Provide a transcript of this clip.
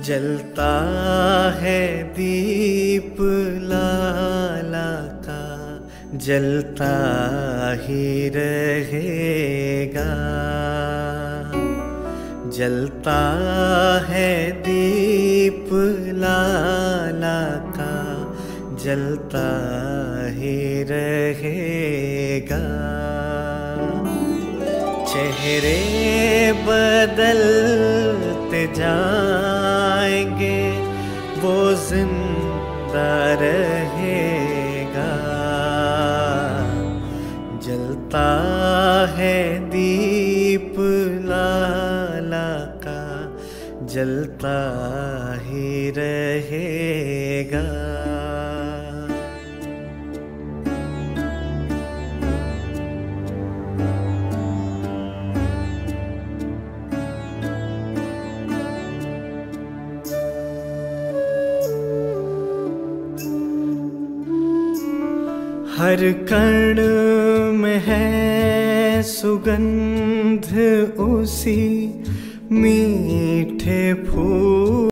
जलता है दीप लाला का, जलता ही रहेगा। जलता है दीप लाला का, जलता ही रहेगा। चेहरे बदलते जाएंगे, वो जिंदा रहेगा। जलता है दीप लाला का, जलता ही रहेगा। हर कण में है सुगंध उसी मीठे फूल